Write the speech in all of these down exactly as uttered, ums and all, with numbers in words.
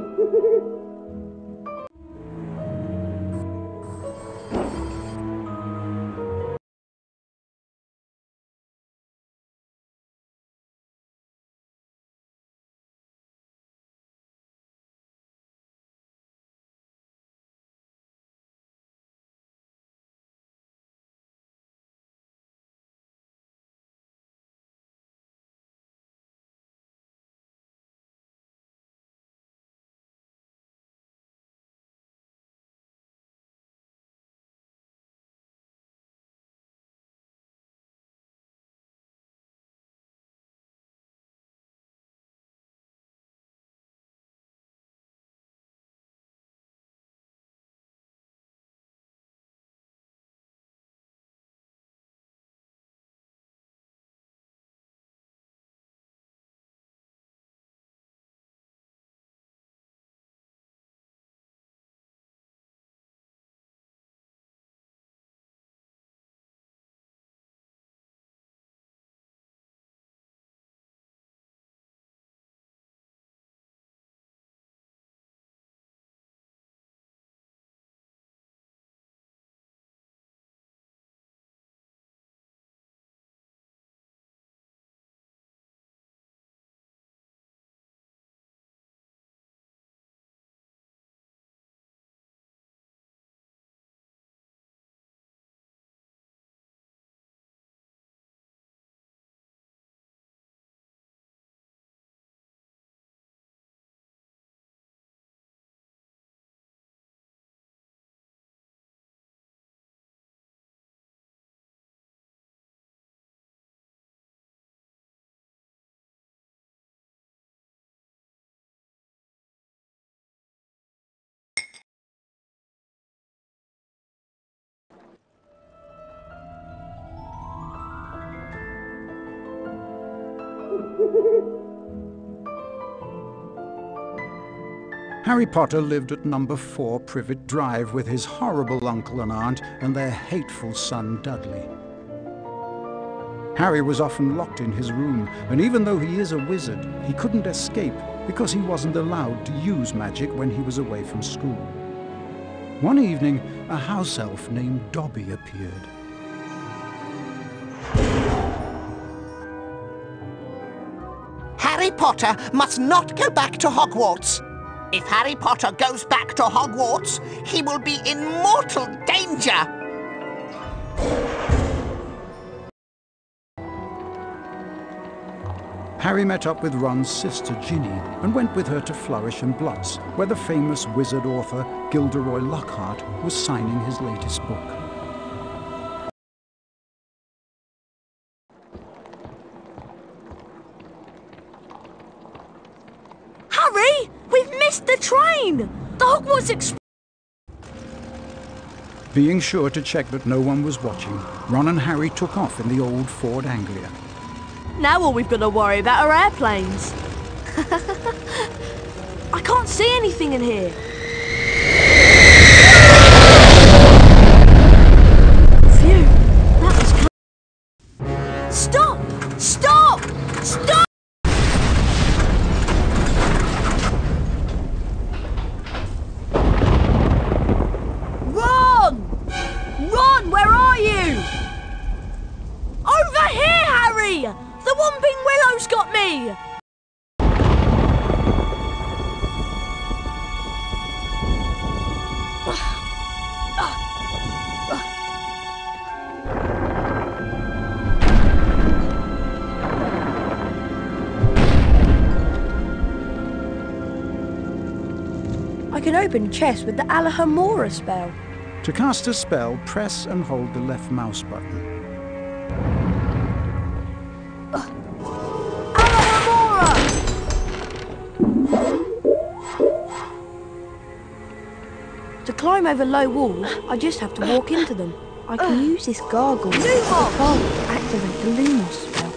Harry Potter lived at number four Privet Drive with his horrible uncle and aunt and their hateful son Dudley. Harry was often locked in his room, and even though he is a wizard, he couldn't escape because he wasn't allowed to use magic when he was away from school. One evening, a house elf named Dobby appeared. Harry Potter must not go back to Hogwarts. If Harry Potter goes back to Hogwarts, he will be in mortal danger. Harry met up with Ron's sister Ginny and went with her to Flourish and Blotts, where the famous wizard author Gilderoy Lockhart was signing his latest book. Harry! We've missed the train! The Hogwarts Express! Being sure to check that no one was watching, Ron and Harry took off in the old Ford Anglia. Now all we've got to worry about are airplanes. I can't see anything in here. Phew, that was close. Stop! Stop! Stop! Ron! Ron, where are you? Over here, Harry! The Whomping Willow's got me! I can open chests with the Alohomora spell. To cast a spell, press and hold the left mouse button. To climb over low walls, I just have to walk into them. I can uh, use this gargle as a gargle to activate the Lumos spell.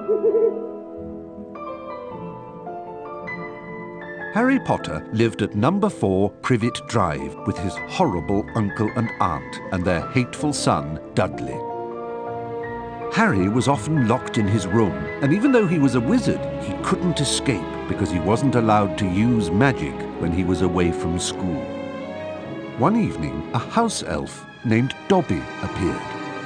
Harry Potter lived at number four Privet Drive with his horrible uncle and aunt and their hateful son, Dudley. Harry was often locked in his room, and even though he was a wizard, he couldn't escape because he wasn't allowed to use magic when he was away from school. One evening, a house elf named Dobby appeared.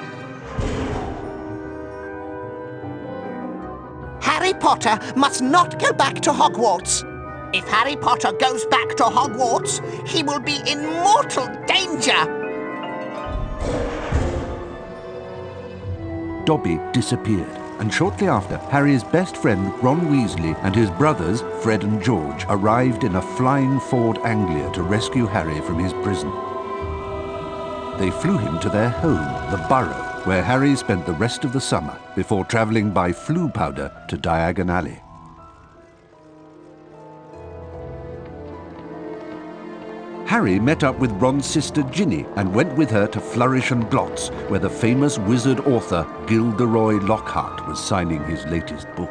Harry Potter must not go back to Hogwarts. If Harry Potter goes back to Hogwarts, he will be in mortal danger. Dobby disappeared, and shortly after, Harry's best friend Ron Weasley and his brothers Fred and George arrived in a flying Ford Anglia to rescue Harry from his prison. They flew him to their home, the Burrow, where Harry spent the rest of the summer before travelling by Floo powder to Diagon Alley. Harry met up with Ron's sister Ginny and went with her to Flourish and Blotts, where the famous wizard author Gilderoy Lockhart was signing his latest book.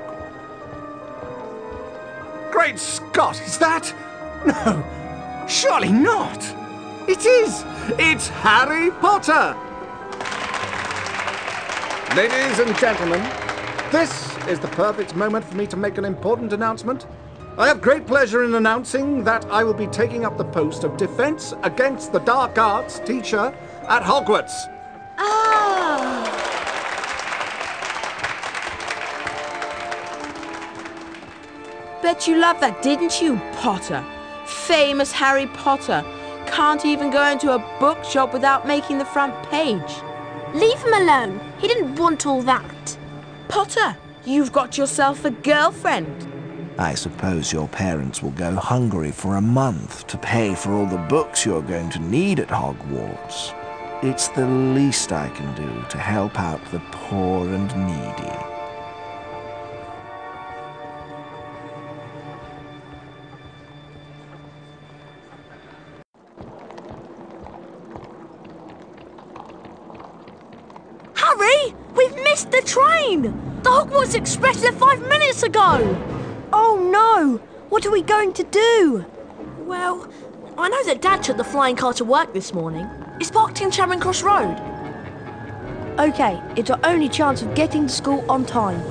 Great Scott, is that? No, surely not. It is. It's Harry Potter. Ladies and gentlemen, this is the perfect moment for me to make an important announcement. I have great pleasure in announcing that I will be taking up the post of Defense Against the Dark Arts teacher at Hogwarts. Ah! Bet you loved that, didn't you, Potter? Famous Harry Potter. Can't even go into a bookshop without making the front page. Leave him alone. He didn't want all that. Potter, you've got yourself a girlfriend. I suppose your parents will go hungry for a month to pay for all the books you're going to need at Hogwarts. It's the least I can do to help out the poor and needy. Harry! We've missed the train! The Hogwarts Express left five minutes ago! Oh no! What are we going to do? Well, I know that Dad took the flying car to work this morning. It's parked in Charing Cross Road. OK, it's our only chance of getting to school on time.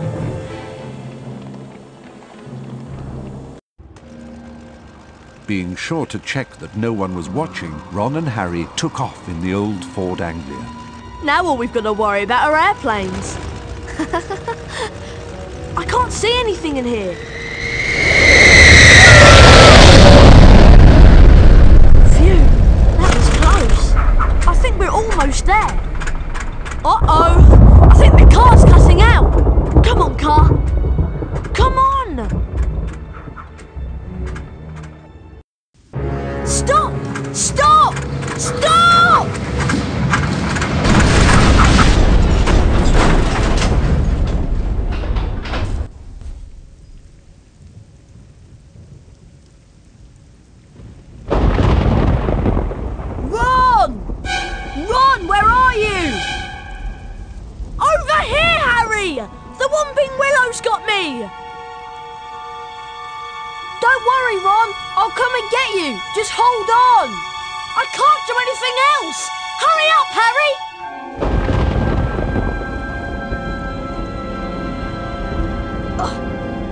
Being sure to check that no one was watching, Ron and Harry took off in the old Ford Anglia. Now all we've got to worry about are airplanes. I can't see anything in here. Phew, that was close. I think we're almost there. Uh-oh, I think the car's cutting out. Come on, car. Come on. Stop! Stop! Stop! The Whomping Willow's got me! Don't worry, Ron. I'll come and get you. Just hold on. I can't do anything else. Hurry up, Harry! Ugh.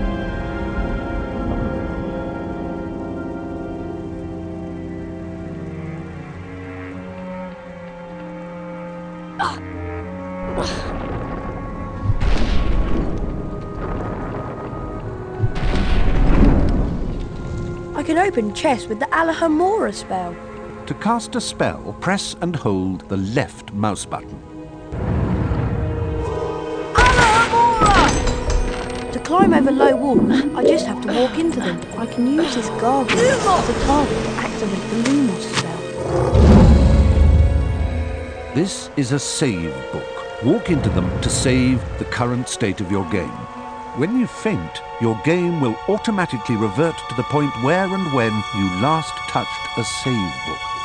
I can open chests with the Alohomora spell. To cast a spell, press and hold the left mouse button. Alohomora! To climb over low walls, I just have to walk into them. I can use this gargoyle as a target to activate the Lumos spell. This is a save book. Walk into them to save the current state of your game. When you faint, your game will automatically revert to the point where and when you last touched a save book.